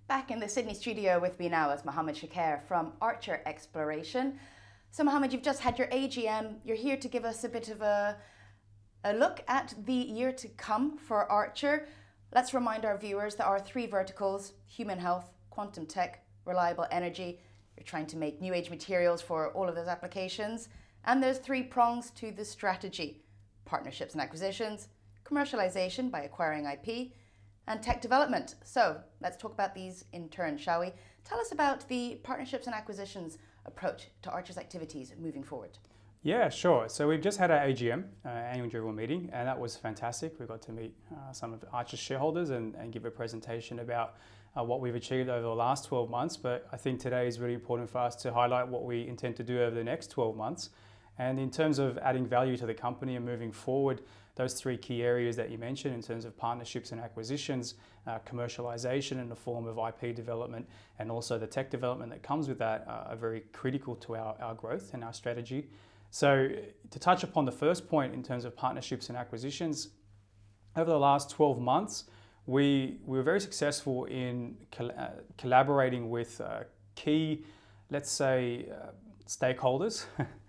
Back in the Sydney studio with me now is Mohammad Choucair from Archer Exploration. So Mohammad, you've just had your AGM. You're here to give us a bit of a look at the year to come for Archer. Let's remind our viewers there are three verticals: human health, quantum tech, reliable energy. You're trying to make new age materials for all of those applications. And there's three prongs to the strategy: partnerships and acquisitions, commercialization by acquiring IP, and tech development. So let's talk about these in turn, shall we? Tell us about the partnerships and acquisitions approach to Archer's activities moving forward. Yeah, sure. So we've just had our AGM, annual general meeting, and that was fantastic. We got to meet some of Archer's shareholders and give a presentation about what we've achieved over the last 12 months. But I think today is really important for us to highlight what we intend to do over the next 12 months. And in terms of adding value to the company and moving forward, those three key areas that you mentioned in terms of partnerships and acquisitions, commercialization in the form of IP development, and also the tech development that comes with that are very critical to our growth and our strategy. So to touch upon the first point in terms of partnerships and acquisitions, over the last 12 months, we were very successful in collaborating with key, let's say, stakeholders,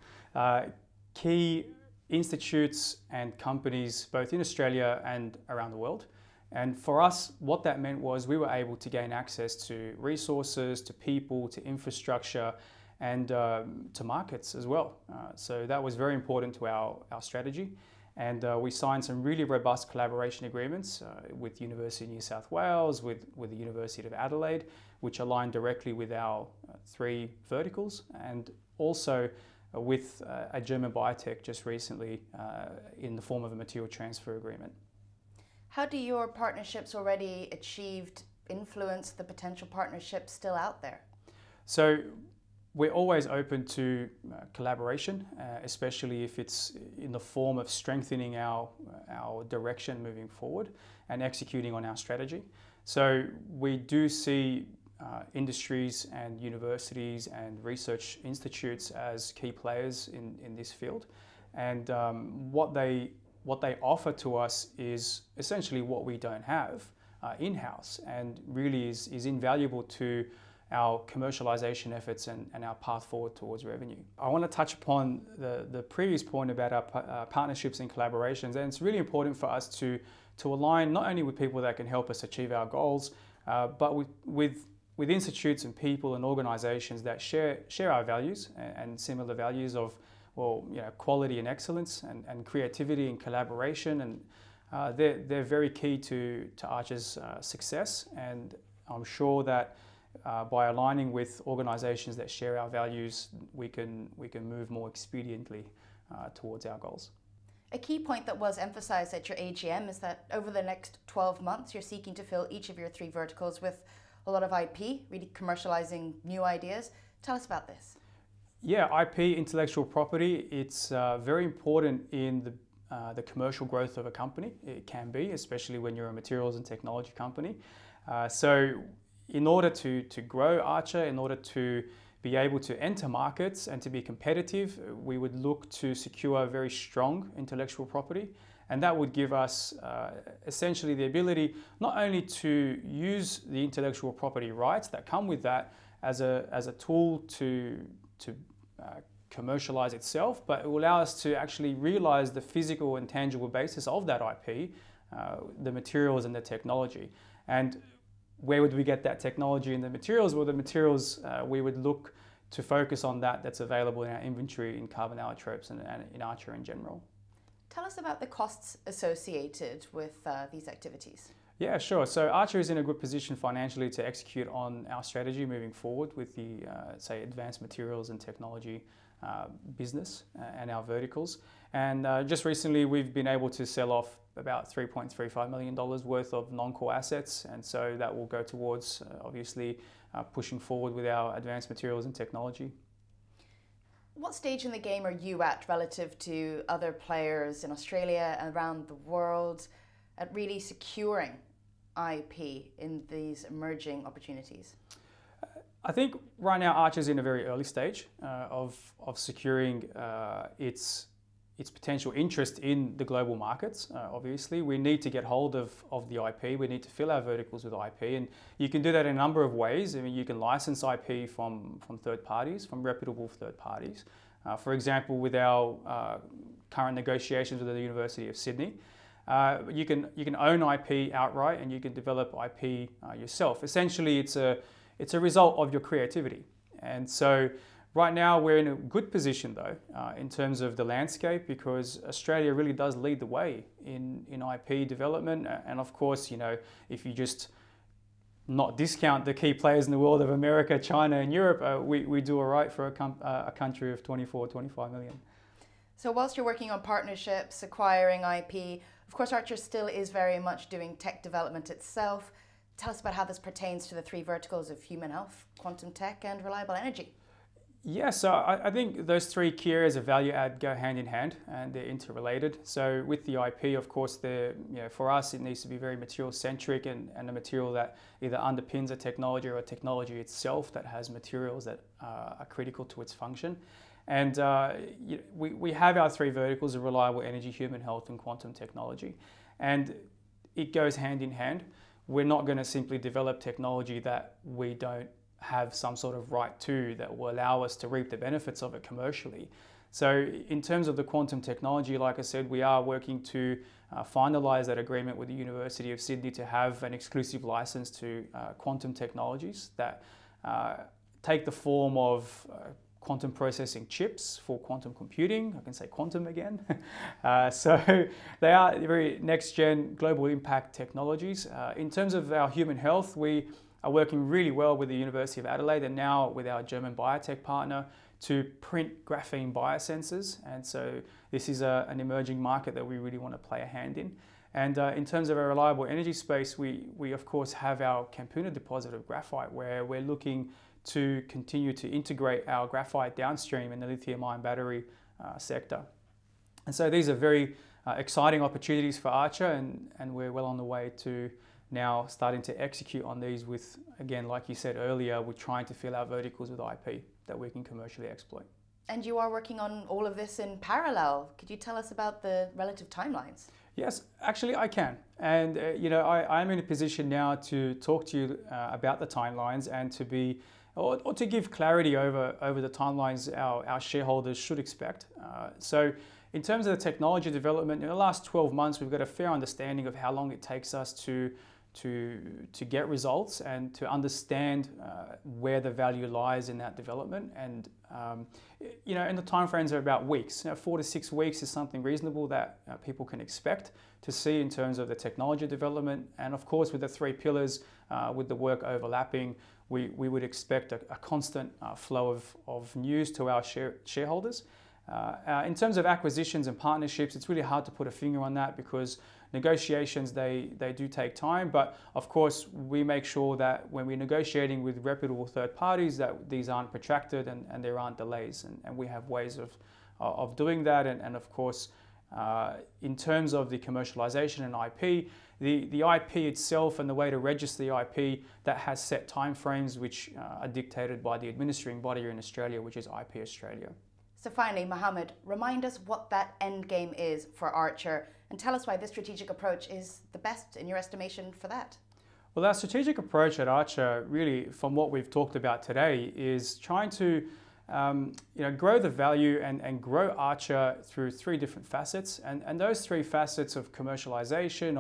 key institutes and companies both in Australia and around the world. And for us, what that meant was we were able to gain access to resources, to people, to infrastructure, and to markets as well. So that was very important to our strategy. And we signed some really robust collaboration agreements with University of New South Wales, with the University of Adelaide, which align directly with our three verticals, and also with a German biotech just recently in the form of a material transfer agreement. How do your partnerships already achieved influence the potential partnerships still out there? So we're always open to collaboration, especially if it's in the form of strengthening our direction moving forward and executing on our strategy. So we do see industries and universities and research institutes as key players in this field, and what they offer to us is essentially what we don't have in-house, and really is invaluable to our commercialization efforts and our path forward towards revenue. I want to touch upon the previous point about our partnerships and collaborations, and it's really important for us to align not only with people that can help us achieve our goals, but with institutes and people and organizations that share our values and similar values of, well, quality and excellence and creativity and collaboration, and they're very key to Archer's success. And I'm sure that by aligning with organizations that share our values, we can move more expediently towards our goals. A key point that was emphasized at your AGM is that over the next 12 months, you're seeking to fill each of your three verticals with a lot of IP, really commercializing new ideas. Tell us about this. Yeah, IP, intellectual property, it's very important in the commercial growth of a company. It can be, especially when you're a materials and technology company. So in order to grow Archer, in order to be able to enter markets and to be competitive, we would look to secure very strong intellectual property. And that would give us essentially the ability not only to use the intellectual property rights that come with that as a tool to commercialize itself, but it will allow us to actually realize the physical and tangible basis of that IP, the materials and the technology. And where would we get that technology and the materials? Well, the materials, we would look to focus on that's available in our inventory in carbon allotropes and in Archer in general. Tell us about the costs associated with these activities. Yeah, sure. So Archer is in a good position financially to execute on our strategy moving forward with the, say, advanced materials and technology business and our verticals. And just recently, we've been able to sell off about $3.35 million worth of non-core assets. And so that will go towards, obviously, pushing forward with our advanced materials and technology. What stage in the game are you at relative to other players in Australia and around the world at really securing IP in these emerging opportunities? I think right now Archer's in a very early stage of securing its its potential interest in the global markets. Obviously, we need to get hold of the IP. We need to fill our verticals with IP, and you can do that in a number of ways. I mean, you can license IP from third parties, from reputable third parties. For example, with our current negotiations with the University of Sydney, you can own IP outright, and you can develop IP yourself. Essentially, it's a result of your creativity, and so. Right now, we're in a good position, though, in terms of the landscape, because Australia really does lead the way in IP development. And of course, you know, if you just not discount the key players in the world of America, China, and Europe, we do all right for a country of 24, 25 million. So whilst you're working on partnerships, acquiring IP, of course, Archer still is very much doing tech development itself. Tell us about how this pertains to the three verticals of human health, quantum tech, and reliable energy. Yeah, so I think those three key areas of value add go hand in hand, and they're interrelated. So with the IP, of course, for us, it needs to be very material-centric and a material that either underpins a technology or a technology itself that has materials that are critical to its function. And we have our three verticals of reliable energy, human health, and quantum technology. And it goes hand in hand. We're not going to simply develop technology that we don't have some sort of right to, that will allow us to reap the benefits of it commercially. So in terms of the quantum technology, like I said, we are working to finalise that agreement with the University of Sydney to have an exclusive licence to quantum technologies that take the form of quantum processing chips for quantum computing. I can say quantum again. So they are very next-gen global impact technologies. In terms of our human health, we are working really well with the University of Adelaide and now with our German biotech partner to print graphene biosensors. And so this is an emerging market that we really want to play a hand in. And in terms of our reliable energy space, we of course have our Campuna deposit of graphite, where we're looking to continue to integrate our graphite downstream in the lithium-ion battery sector. And so these are very exciting opportunities for Archer, and we're well on the way to now starting to execute on these with, again, like you said earlier, we're trying to fill our verticals with IP that we can commercially exploit. And you are working on all of this in parallel. Could you tell us about the relative timelines? Yes, actually I can. And I'm in a position now to talk to you about the timelines and to be, or to give clarity over the timelines our shareholders should expect. So in terms of the technology development, in the last 12 months, we've got a fair understanding of how long it takes us to get results and to understand where the value lies in that development. And and the timeframes are about weeks. 4 to 6 weeks is something reasonable that people can expect to see in terms of the technology development. And of course, with the three pillars, with the work overlapping, we would expect a constant flow of news to our shareholders. In terms of acquisitions and partnerships, it's really hard to put a finger on that because negotiations, they do take time. But of course, we make sure that when we're negotiating with reputable third parties, that these aren't protracted and there aren't delays. And we have ways of doing that. And of course, in terms of the commercialization and IP, the IP itself and the way to register the IP, that has set timeframes which are dictated by the administering body in Australia, which is IP Australia. So finally, Mohammad, remind us what that end game is for Archer and tell us why this strategic approach is the best in your estimation for that. Well, our strategic approach at Archer, really, from what we've talked about today, is trying to grow the value and grow Archer through three different facets. And those three facets of commercialization,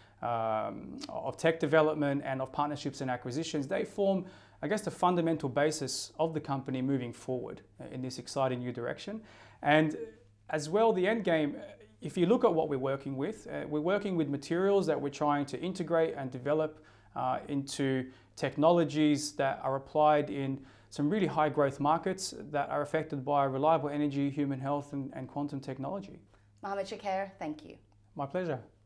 of tech development, and of partnerships and acquisitions, they form, I guess, the fundamental basis of the company moving forward in this exciting new direction. And as well, the end game, if you look at what we're working with materials that we're trying to integrate and develop into technologies that are applied in some really high growth markets that are affected by reliable energy, human health, and quantum technology. Mohammad Choucair, thank you. My pleasure.